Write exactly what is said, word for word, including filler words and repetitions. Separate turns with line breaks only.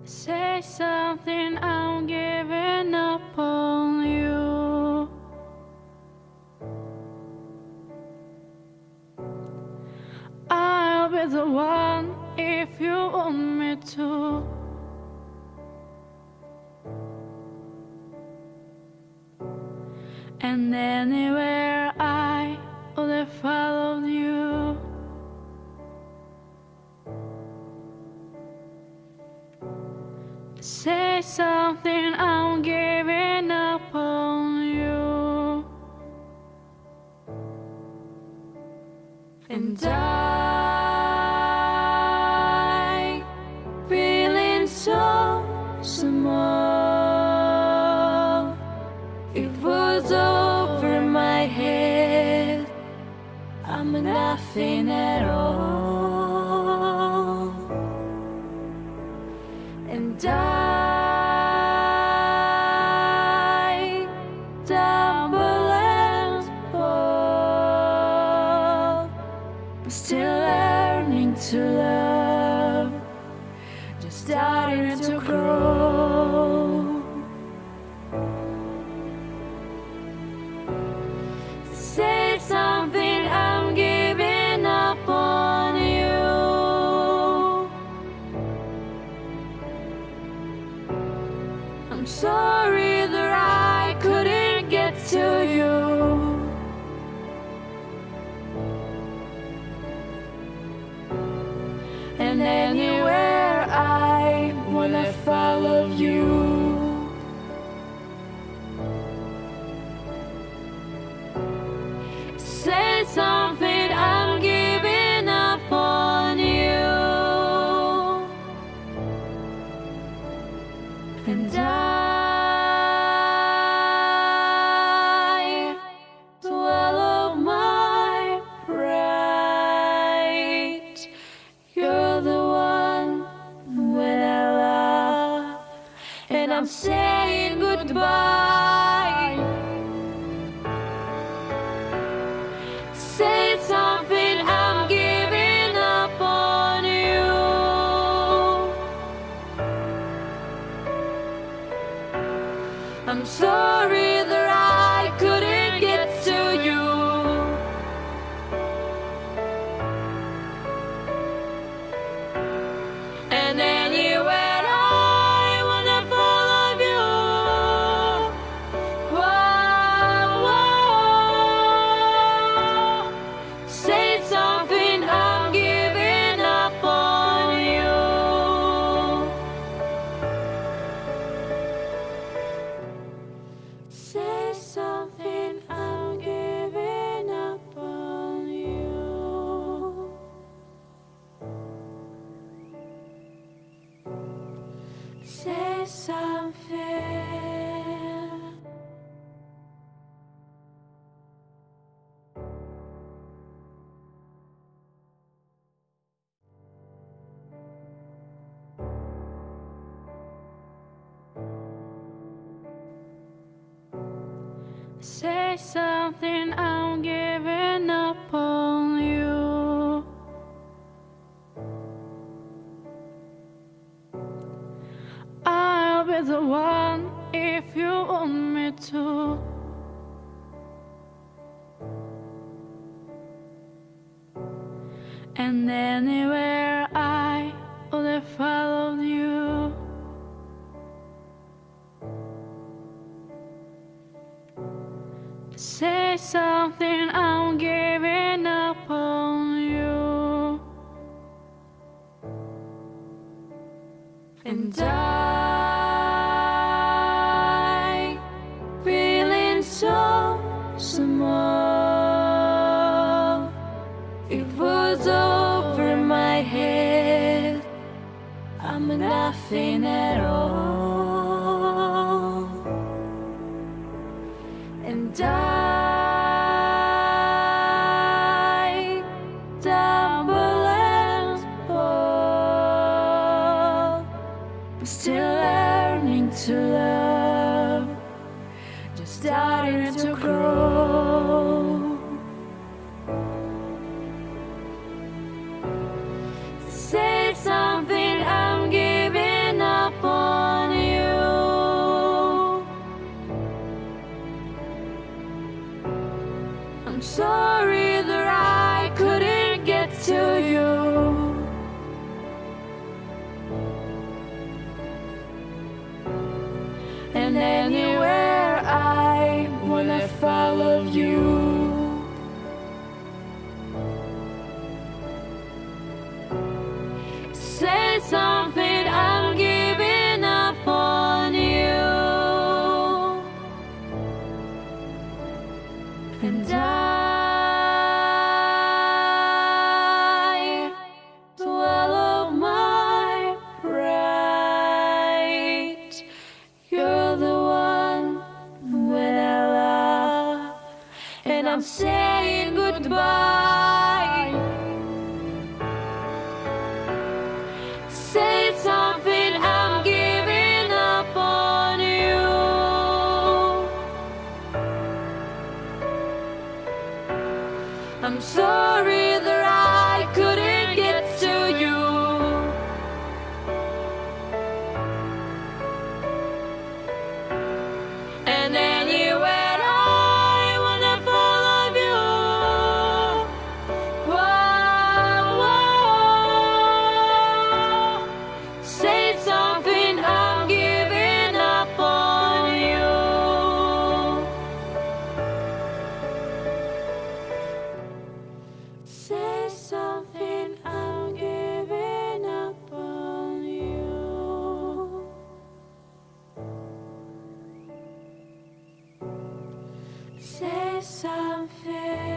Say something, I'm giving up on you. I'll be the one if you want me to. And anywhere I would have followed you. Say something, I'm giving up on you. And I, feeling so small, it was over my head. I'm nothing at all. And I stumble and fall, but still learning to love, just starting to grow. Say something, I'm giving up on you. I'm sorry that I couldn't get to you. And anywhere I wanna follow you. Say something, I'm giving up on you. And I swallow my pride. You're the one when I love, and I'm saying goodbye. Say something, I'm giving up on you. I'm sorry that I couldn't get to you. And anywhere I wanna follow you. Whoa, whoa. Say something, I'm giving up on you. Say something, I'm giving up on you. Say something. Say something, I'm giving up on you. I'll be the one if you want me to. And anywhere I would have followed you. Say something, I'm giving up on you. And I, feeling so small, it was over my head. I'm nothing at all. And I stumble and fall, but still learning to love, just starting to grow. Say something, I'm giving up I'm sorry that I couldn't get to you. And anywhere I wanna follow you. Say something, I'm giving up on you. And I swallow my pride. You're the one when I love, and I'm saying goodbye. Say something, I'm giving up on you. I'm sorry that I couldn't get to you. And anywhere I wanna follow you. Whoa, whoa. Say something, I'm giving up on you. Say something, I'm giving up on you. Say something.